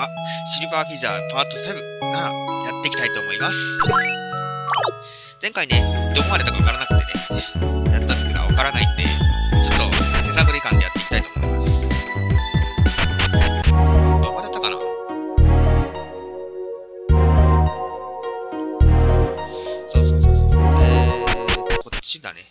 はシルバーフィザーパート7ならやっていきたいと思います。前回ね、どこまでだかわからなくてね、やったんですけど、わからないんで、ちょっと手探り感でやっていきたいと思います。どこまでだったかな。こっちだね。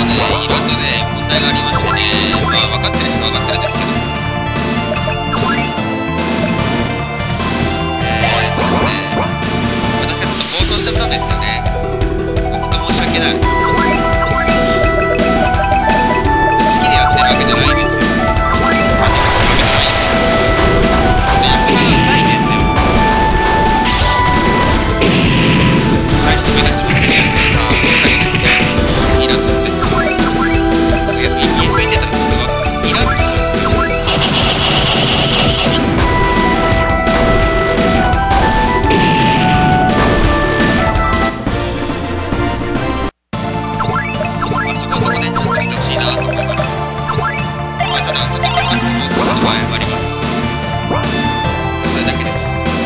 ね、いろいろとね、問題がありましてね、まあ、分かってる人は分かってるんですけど、ですね、私がちょっと暴走しちゃったんですよね。本当申し訳ない。好きでやってるわけじゃないんですよ。ちょっとやっぱり痛いんですよ。大して目立ちませんやつが、イラッとして、家見てたらすごいイラッとするんですよ。そこのとこね、ちゃんとしてほしいなと思います。まあ、ただ、ちょっと気持ちのもう少しは謝ります。それだけです。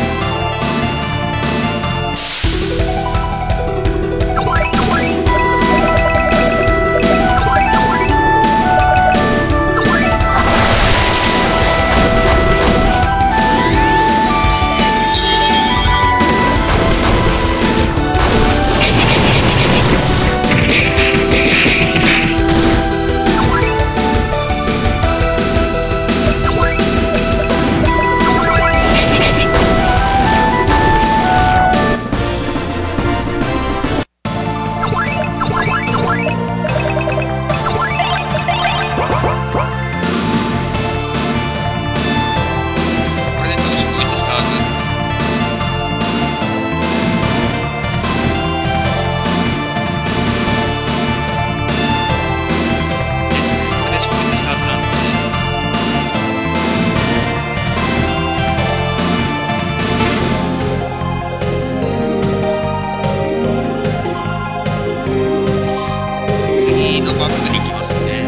次のマップに行きますね。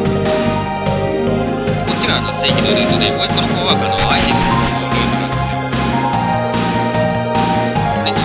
こっちが正規のルートで、もう一個の方はアイテムのルートなんですよ。こんにちは。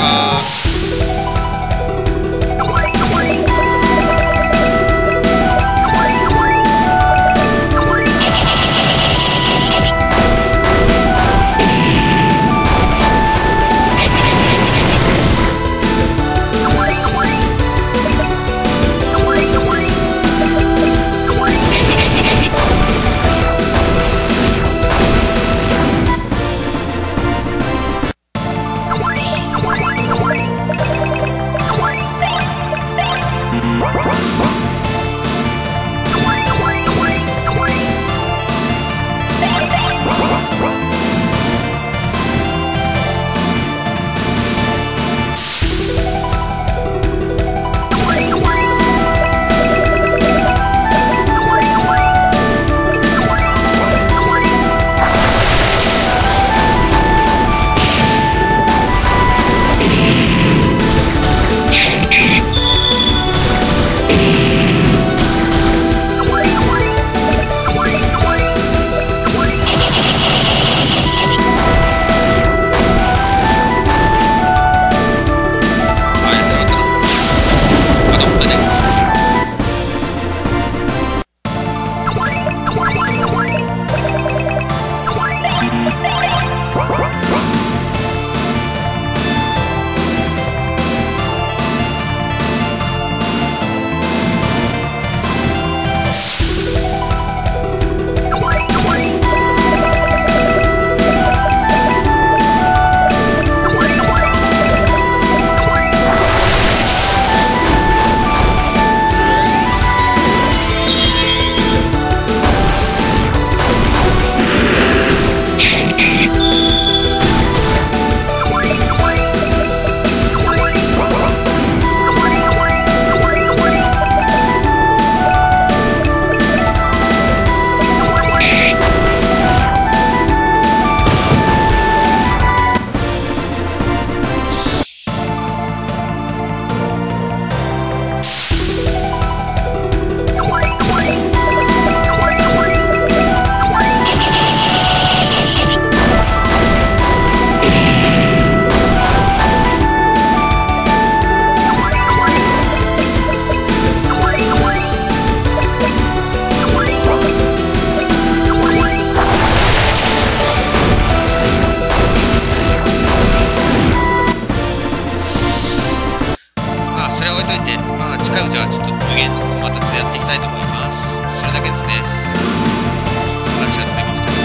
まあ、近いうちはちょっと無限の方またやっていきたいと思います。それだけですね。話が出てましたけど。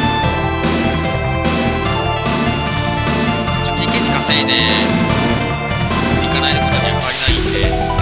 経験値稼いでいかないでことには変わりないんで。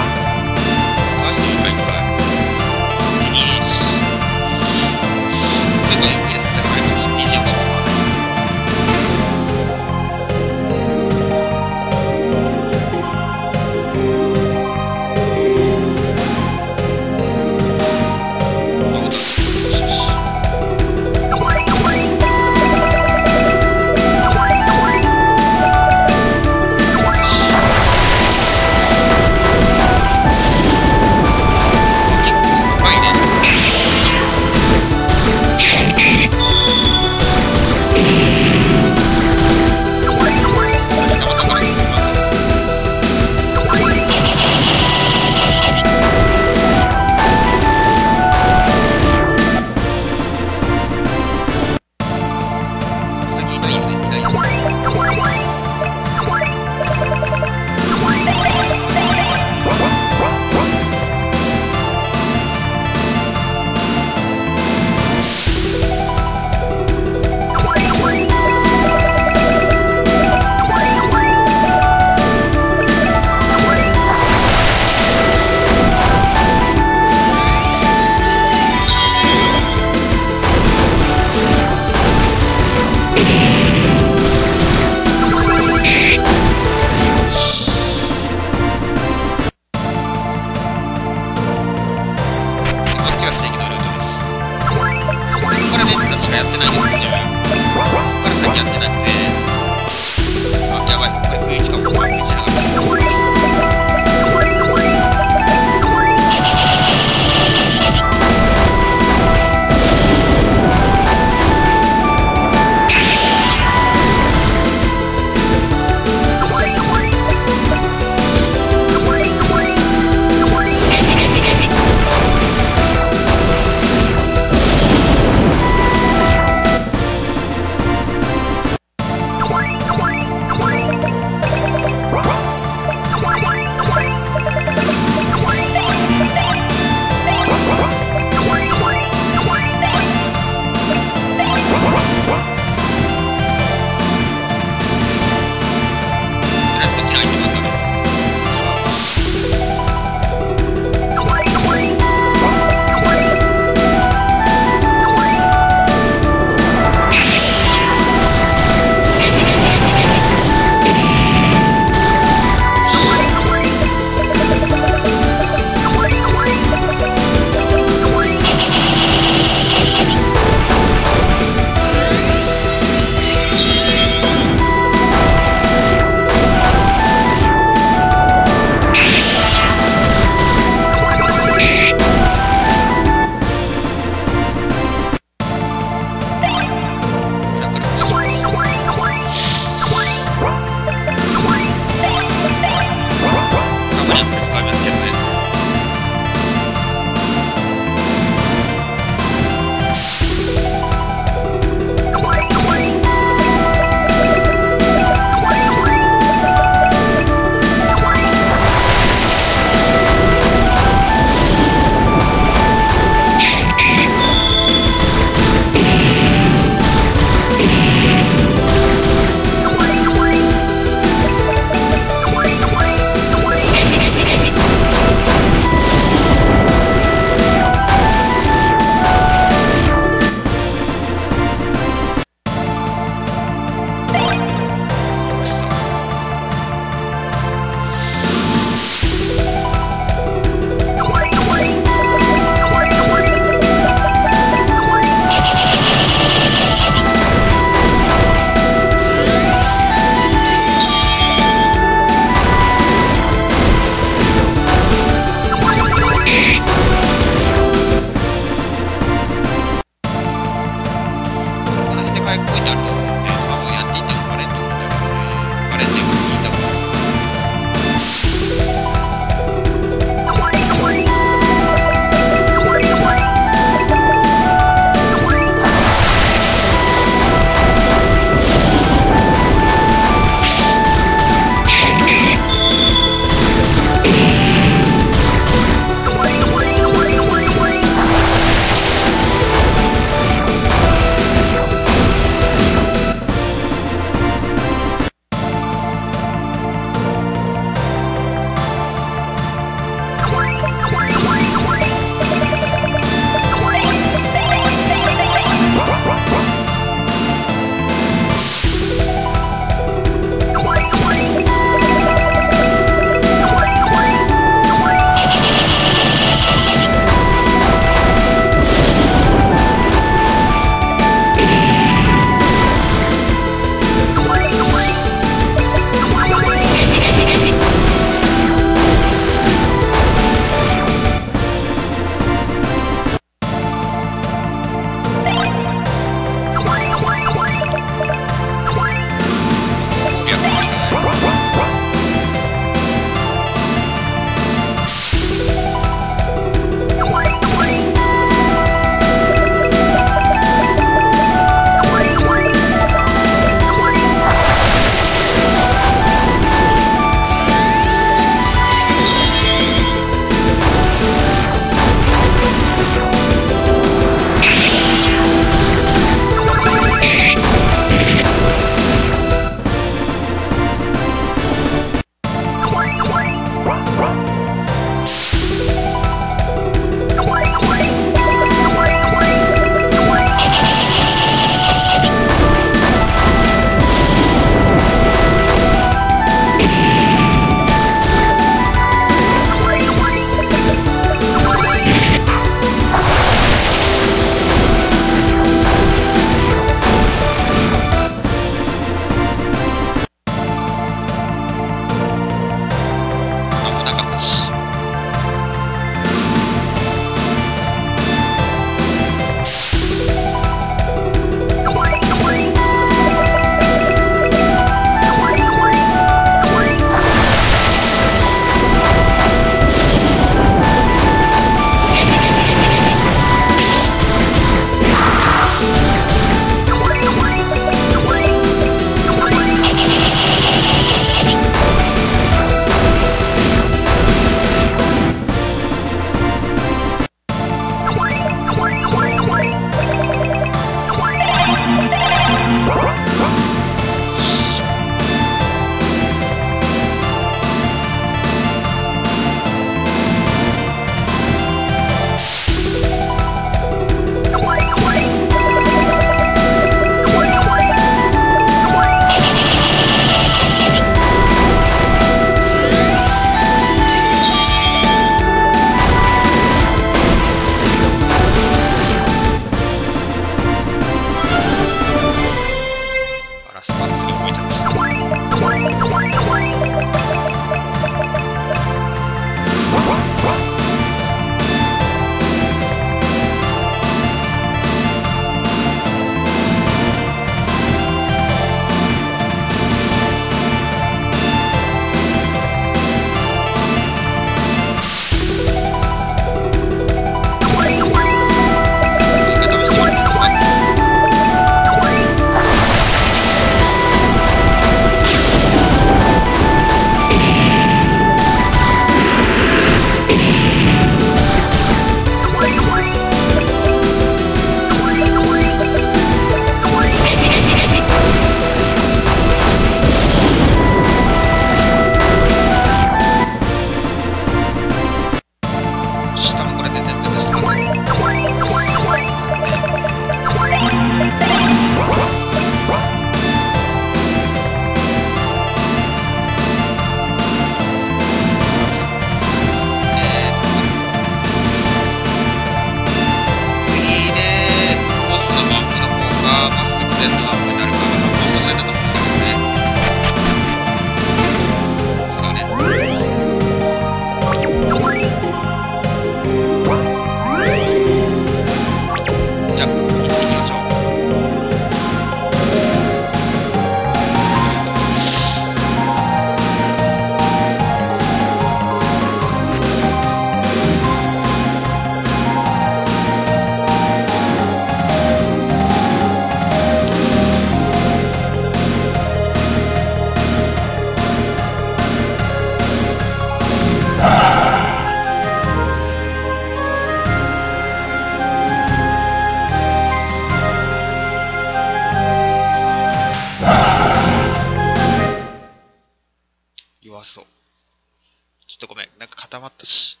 固まったし。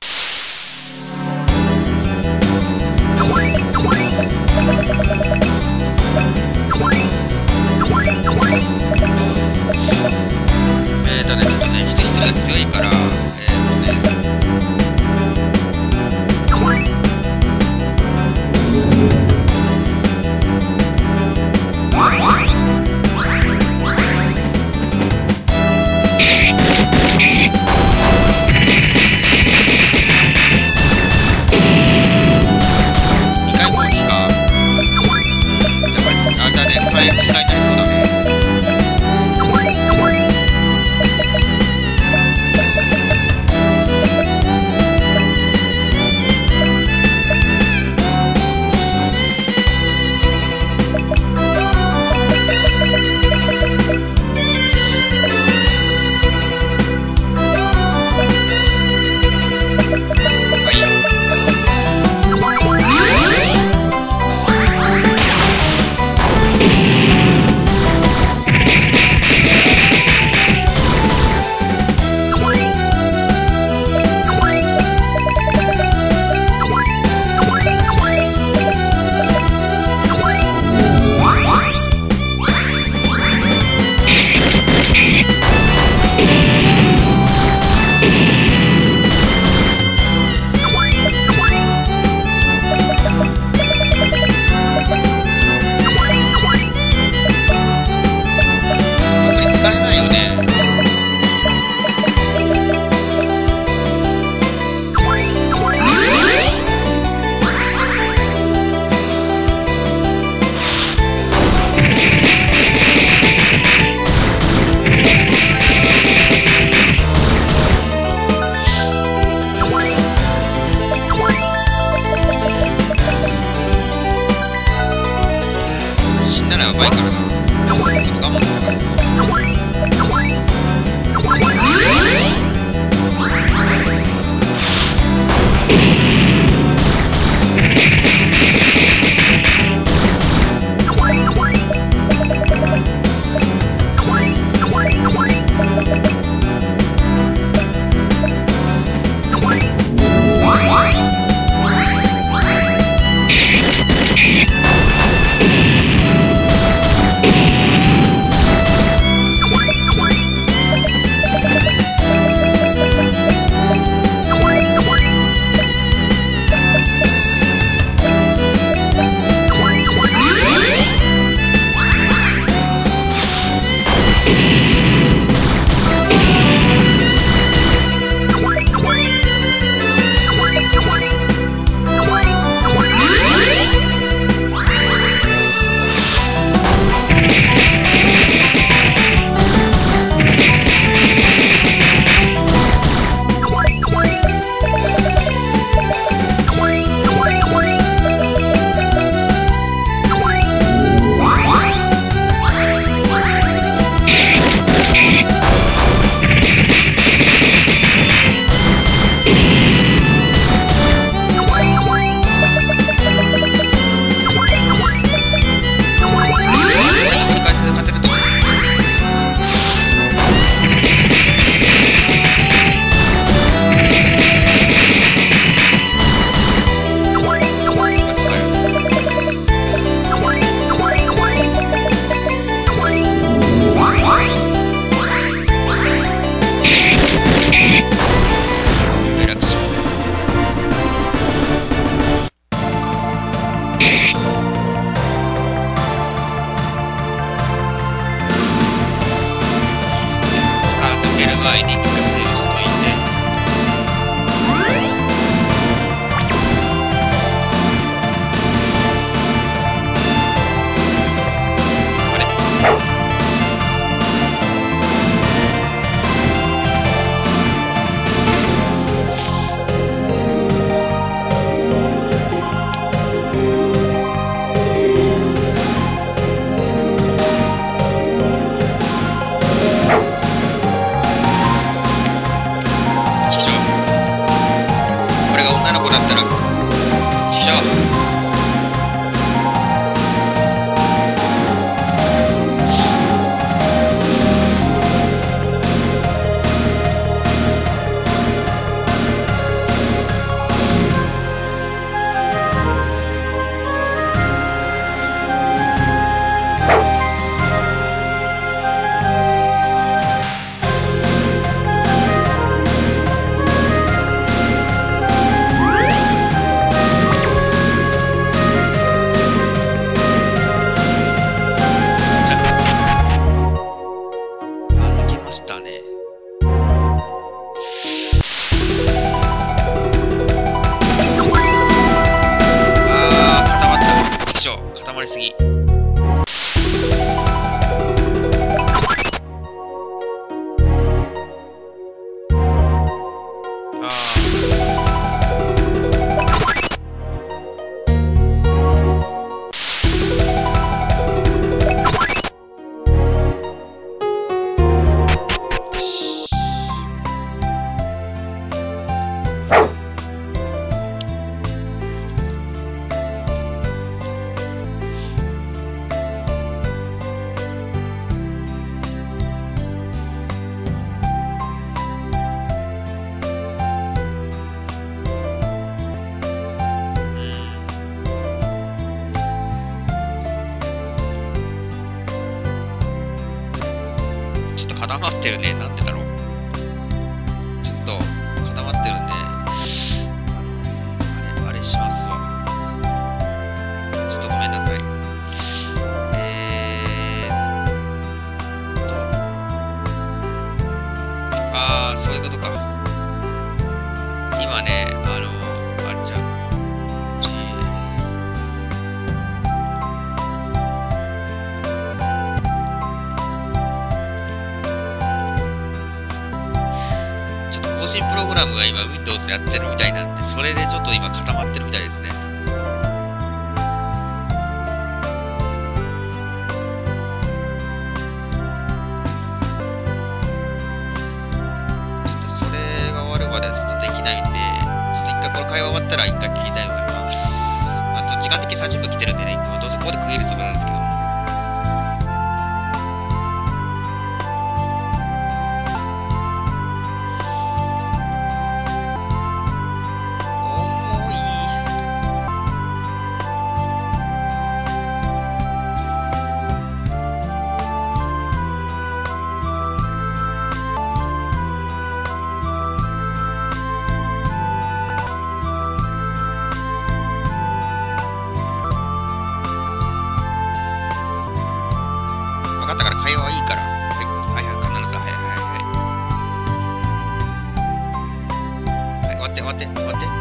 ちょっとね、一人一人が強いから、 こすぎ。固まってるね。なんでだろう。ちょっと固まってるんで、あれしますわ。ちょっとごめんなさい。そういうことか。今ね、あれじゃん。更新プログラムが今 Windows でやってるみたいなんで、それでちょっと今固まってるみたいですね。ちょっとそれが終わるまではちょっとできないんで、ちょっと一回この会話終わったら一回切りたいと思います。あと時間的に30分来てるんでね、どうせここで区切るつもりなんですけど。分かったから会話はいいから。はいはい、必ず、はいはいはい。はい、終わって終わって終わって。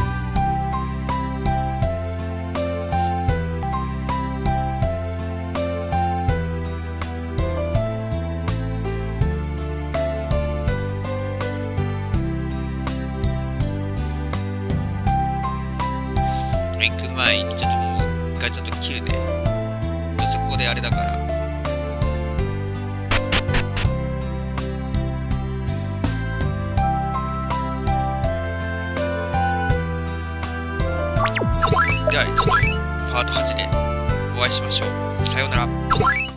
行く前にちょっともう一回ちょっと切るね。どうせここであれだから。では、ちょっとパート8でお会いしましょう。さようなら。